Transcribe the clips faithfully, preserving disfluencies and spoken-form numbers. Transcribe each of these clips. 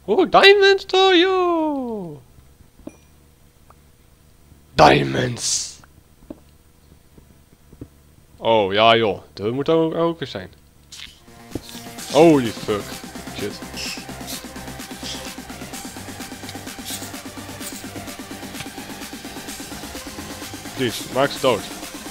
Oh, diamonds to you! Diamonds! Oh, ja joh. Dat moet ook, ook eens zijn. Holy fuck. Shit. Please, maak ze dood.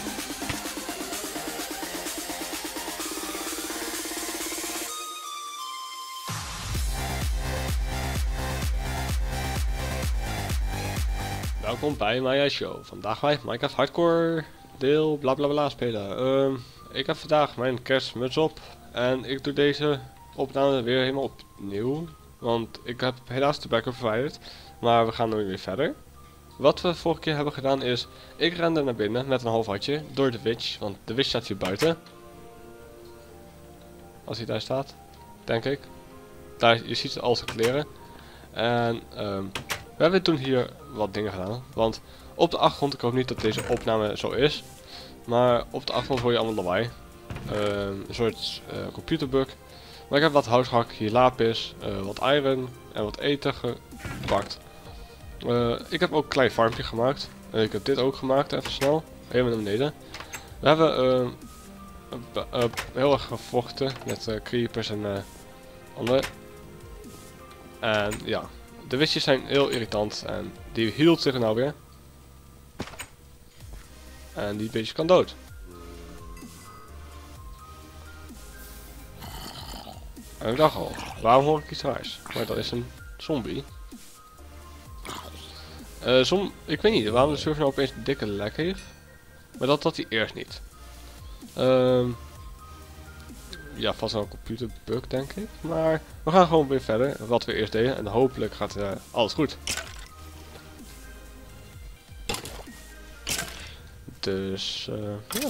Welkom bij mijn show. Vandaag wij Minecraft Hardcore deel bla bla bla spelen. Um, ik heb vandaag mijn kerstmuts op en ik doe deze opname weer helemaal opnieuw. Want ik heb helaas de backup verwijderd, maar we gaan nu weer verder. Wat we vorige keer hebben gedaan is, ik rende naar binnen met een half hartje door de witch, want de witch staat hier buiten. Als hij daar staat, denk ik. Daar, je ziet al zijn kleren. En um, we hebben toen hier wat dingen gedaan, want op de achtergrond, ik hoop niet dat deze opname zo is, maar op de achtergrond hoor je allemaal lawaai. Um, een soort uh, computerbug. Maar ik heb wat hout gehakt, hier lapis, uh, wat iron en wat eten gepakt. Uh, ik heb ook een klein farmpje gemaakt. Uh, ik heb dit ook gemaakt, even snel. Even naar beneden. We hebben uh, uh, uh, heel erg gevochten met uh, creepers en uh, andere. En ja, de witches zijn heel irritant en die hield zich nou weer. En die beetje kan dood. En ik dacht al, waarom hoor ik iets raars? Maar dat is een zombie. Uh, som, ik weet niet waarom de server nou opeens een dikke lek heeft. Maar dat had hij eerst niet. Um, ja, vast wel een computerbug denk ik. Maar we gaan gewoon weer verder. Wat we eerst deden. En hopelijk gaat uh, alles goed. Dus uh, ja.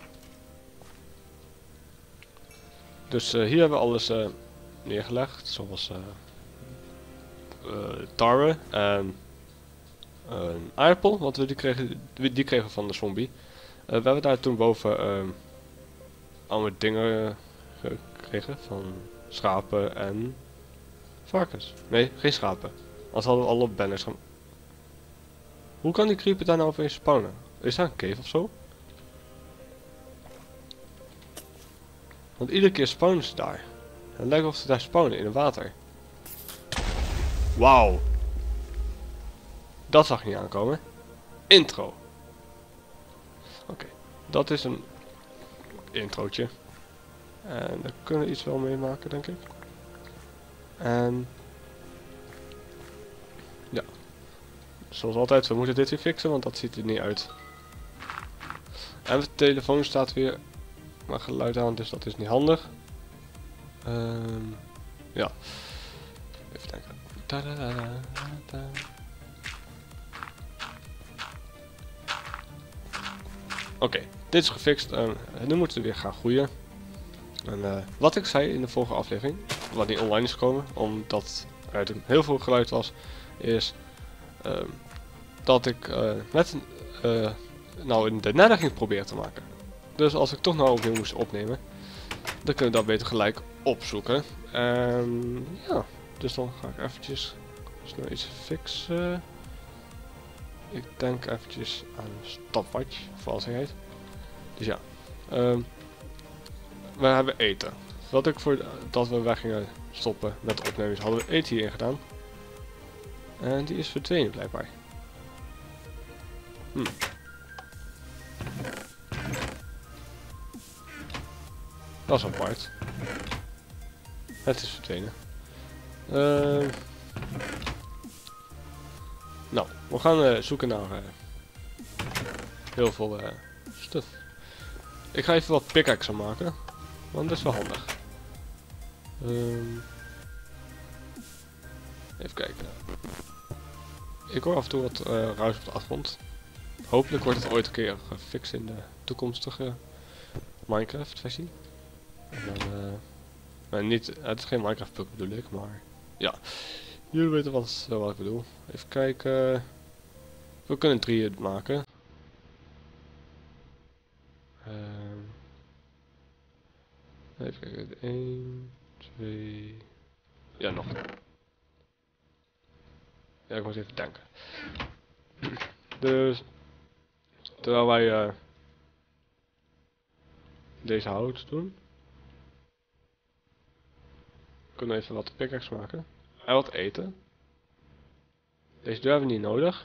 Dus uh, hier hebben we alles uh, neergelegd. Zoals uh, uh, tarwe en uh, een aardappel. Want we die kregen, die kregen van de zombie. Uh, we hebben daar toen boven uh, allemaal dingen gekregen. Van schapen en varkens. Nee, geen schapen. Anders hadden we alle banners gaan. Hoe kan die creeper daar nou opeens spawnen? Is daar een cave of zo? Want iedere keer spawnen ze daar. Het lijkt of ze daar spawnen in het water. Wauw. Dat zag ik niet aankomen. Intro. Oké. Okay. Dat is een introotje. En daar kunnen we iets wel mee maken, denk ik. En ja. Zoals altijd, we moeten dit weer fixen, want dat ziet er niet uit. En de telefoon staat weer maar geluid aan, dus dat is niet handig. Um, ja. Even denken. Oké, okay, dit is gefixt en nu moeten we weer gaan groeien. En uh, wat ik zei in de vorige aflevering, wat niet online is gekomen, omdat er heel veel geluid was, is um, dat ik uh, met uh, nou in de nether ging proberen te maken. Dus als ik toch nou opnieuw moest opnemen, dan kunnen we dat beter gelijk opzoeken. En ja, dus dan ga ik eventjes snel iets fixen. Ik denk eventjes aan stopwatch, zoals hij heet. Dus ja, um, we hebben eten. Wat ik voor dat we weg gingen stoppen met de opnames, hadden we eten hierin gedaan. En die is verdwenen blijkbaar. Hm. Dat is apart. Het is verdwenen. Uh, nou, we gaan uh, zoeken naar uh, heel veel uh, stuff. Ik ga even wat pickaxe maken, want dat is wel handig. Um, even kijken. Ik hoor af en toe wat uh, ruis op de achtergrond. Hopelijk wordt het ooit een keer gefixt in de toekomstige Minecraft versie. En dan, uh, maar niet, het is geen Minecraft bug bedoel ik, maar ja, jullie weten wat, uh, wat ik bedoel. Even kijken, we kunnen drieën maken. Uh, even kijken, één, twee, ja nog. Ja, ik moet even denken. Dus, terwijl wij uh, deze hout doen, kunnen we even wat pickaxe maken. En wat eten. Deze deur hebben we niet nodig.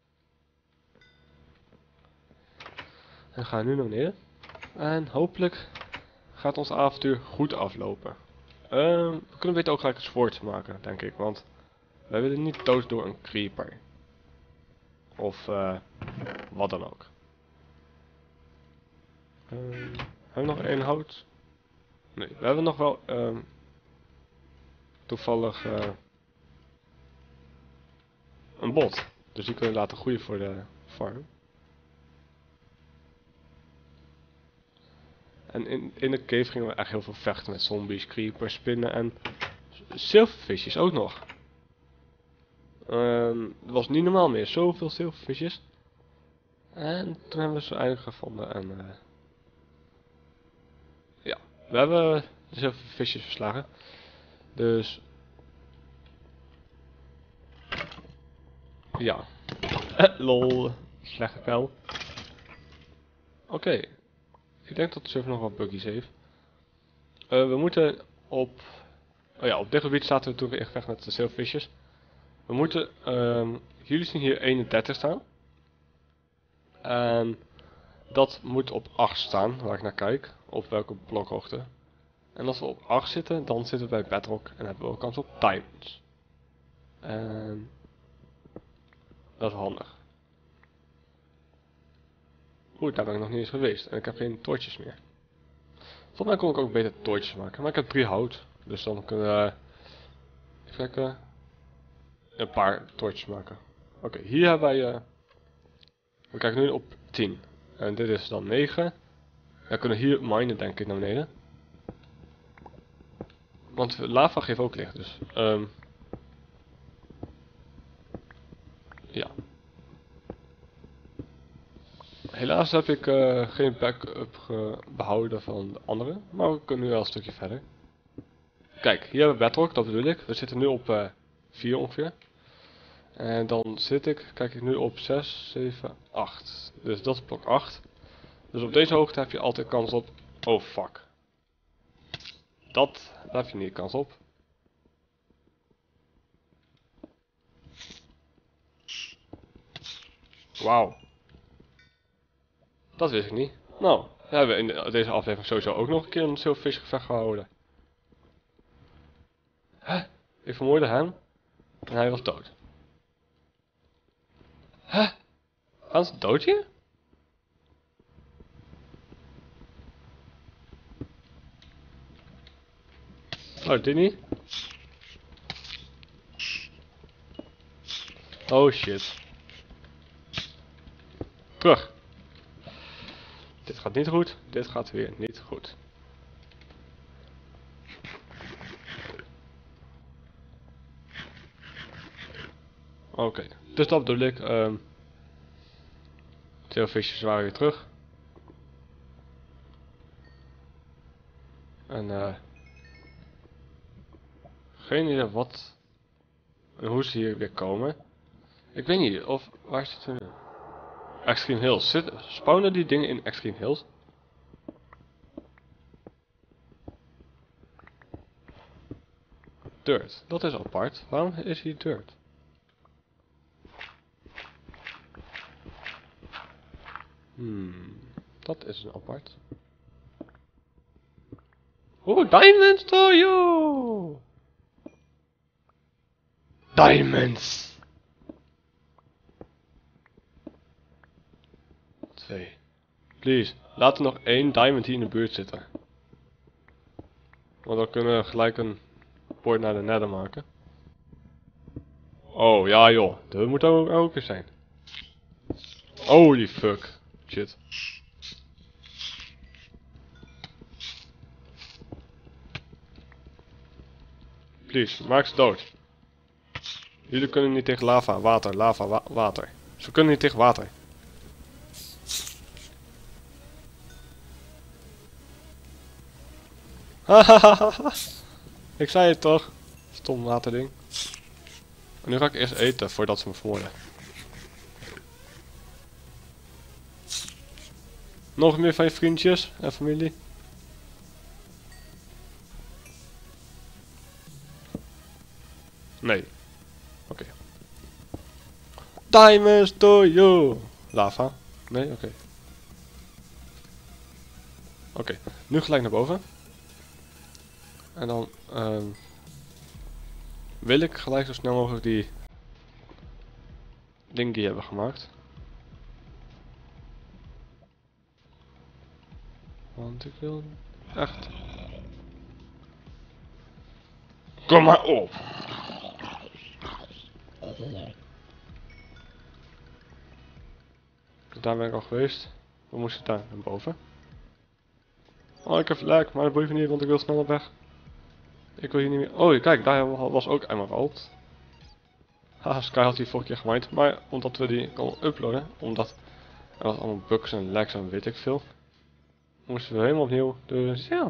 En we gaan nu naar beneden. En hopelijk gaat ons avontuur goed aflopen. Uh, we kunnen beter ook gelijk een zwoord maken, denk ik. Want wij willen niet dood door een creeper. Of uh, wat dan ook. Uh, hebben we nog één hout? Nee, we hebben nog wel uh, toevallig uh, een bot. Dus die kunnen we laten groeien voor de farm. En in, in de cave gingen we echt heel veel vechten met zombies, creepers, spinnen en zilvervisjes ook nog. Uh, het was niet normaal meer, zoveel zilvervisjes. En toen hebben we ze eindelijk gevonden en uh, ja, we hebben de zilvervisjes verslagen. Dus ja, lol, slechte pijl. Oké, okay. Ik denk dat de server nog wat buggies heeft. Uh, we moeten op, oh ja, op dit gebied zaten we toen weer in gevecht met de zilvervisjes. We moeten, um, jullie zien hier eenendertig staan. En dat moet op acht staan, waar ik naar kijk, op welke blokhoogte. En als we op acht zitten, dan zitten we bij Bedrock en hebben we ook kans op diamonds. En dat is handig. Oeh, daar ben ik nog niet eens geweest en ik heb geen toortjes meer. Volgens mij kon ik ook beter toortjes maken, maar ik heb drie hout. Dus dan kunnen we, even kijken, een paar toortjes maken. Oké, okay, hier hebben wij, uh, we kijken nu op tien. En dit is dan negen. We kunnen hier minen denk ik naar beneden. Want lava geeft ook licht, dus. Um, ja. Helaas heb ik uh, geen backup behouden van de andere, maar we kunnen nu wel een stukje verder. Kijk, hier hebben we Bedrock, dat bedoel ik. We zitten nu op uh, vier ongeveer. En dan zit ik, kijk ik nu op zes, zeven, acht. Dus dat is blok acht. Dus op deze hoogte heb je altijd kans op... Oh fuck. Dat, daar heb je niet kans op. Wauw. Dat wist ik niet. Nou, we hebben in deze aflevering sowieso ook nog een keer een zilvervis gevecht gehouden. Hè? Ik vermoorde hem. En hij was dood. Hè? Gaan ze dood hier? Oh, dit niet? Oh shit. Terug. Dit gaat niet goed. Dit gaat weer niet goed. Oké. Okay. Dus dat bedoel ik. Um, Twee visjes waren weer terug. En uh, geen idee wat en hoe ze hier weer komen. Ik weet niet of waar zitten we nu? Extreme Hills. Zit, spawnen die dingen in Extreme Hills? Dirt. Dat is apart. Waarom is hier dirt? Hmm. Dat is een apart. Oh, diamonds to you! Diamonds! Twee. Please, laat er nog één diamond hier in de buurt zitten. Want dan kunnen we gelijk een poort naar de nether maken. Oh, ja joh. Dat moet ook, ook eens zijn. Holy fuck. Shit. Please, maak ze dood. Jullie kunnen niet tegen lava, water, lava, wa water. Ze kunnen niet tegen water. Hahaha. Ik zei het toch. Stom waterding. En nu ga ik eerst eten voordat ze me vermoorden. Nog meer van je vriendjes en familie? Nee. Oké. Okay. Diamonds to you! Lava? Nee? Oké. Okay. Oké, okay. Nu gelijk naar boven. En dan um, wil ik gelijk zo snel mogelijk die dingy hebben gemaakt. Want ik wil echt... Kom maar op! Daar ben ik al geweest. We moesten daar naar boven. Oh, ik heb lek, maar dat boeit me niet, want ik wil snel op weg. Ik wil hier niet meer... Oh, kijk, daar was ook emerald. Haha, Sky had die vorige keer gemined, maar omdat we die konden uploaden, omdat er was allemaal bugs en lags en weet ik veel, moesten we helemaal opnieuw, dus ja.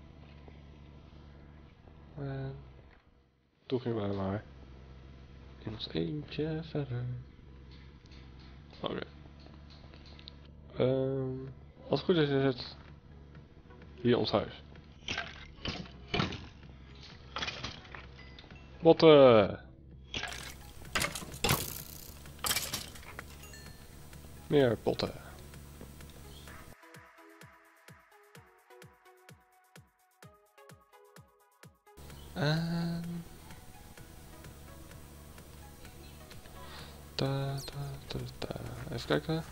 En toen gingen we maar in ons eentje verder. Oké. Okay. Um, als het goed is, is het hier ons huis. Botten! Meer potten. En... Da, da, da, da. Even kijken.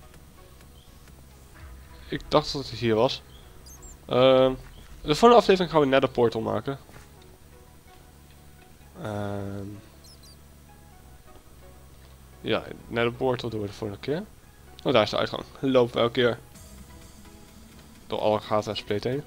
Ik dacht dat het hier was. Uh, de volgende aflevering gaan we net een portal maken. Uh, ja, net een portal doen we de volgende keer. Oh, daar is de uitgang. Lopen we elke keer door alle gaten en spleet heen.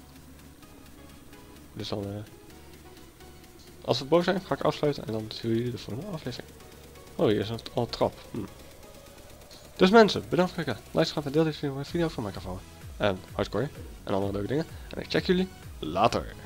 Dus dan, uh, als we boos zijn, ga ik afsluiten en dan zien jullie de volgende aflevering. Oh, hier is een, al een trap. Hm. Dus mensen, bedankt voor het kijken. Like, schap en deel deze video van Minecraft. En hardcore en andere leuke dingen. En ik check jullie later.